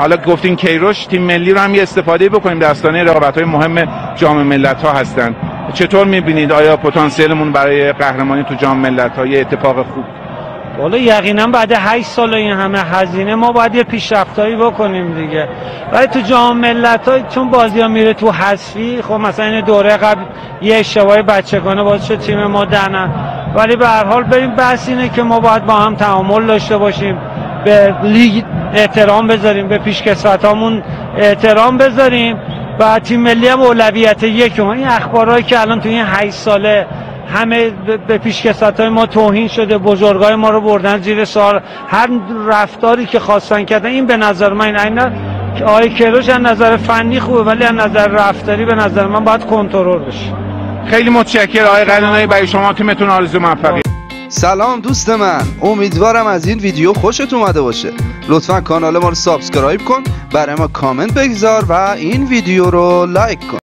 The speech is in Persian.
حالا گفتین کیروش، تیم ملی رو هم یه استفاده بکنیم، در آستانه رقابت‌های مهم جام ملت‌ها هستن. چطور می‌بینید آیا پتانسیلمون برای قهرمانی تو جام ملت‌ها یه اتفاق خوب؟ والا یقینا بعد 8 سال این همه هزینه ما باید یه پیشرفتایی بکنیم دیگه. ولی تو جام ملت‌ها چون بازی‌ها میره تو حذفی، خب مثلا این دوره قبل یه اشتباه بچگانه باعث شد تیم ما دهنه، ولی به هر حال بریم بحث اینه که ما باید با هم تعامل داشته باشیم، به لیگ احترام بذاریم، به پیشکسوتامون احترام بذاریم و تیم ملی هم اولویت یکم. این اخبارهایی که الان تو این 8 ساله همه به پیشکسوتای ما توهین شده، بزرگای ما رو بردن زیر سوال، هر رفتاری که خواستن کردن، این به نظر من اینا که آقای کیروش از نظر فنی خوبه ولی از نظر رفتاری به نظر من باید کنترل بشه. خیلی متشکرم آقای قلعه‌نویی، برای شما تیمتون آرزو موفقیت. سلام دوست من، امیدوارم از این ویدیو خوشت اومده باشه. لطفا کانال ما رو سابسکرایب کن، برای ما کامنت بگذار و این ویدیو رو لایک کن.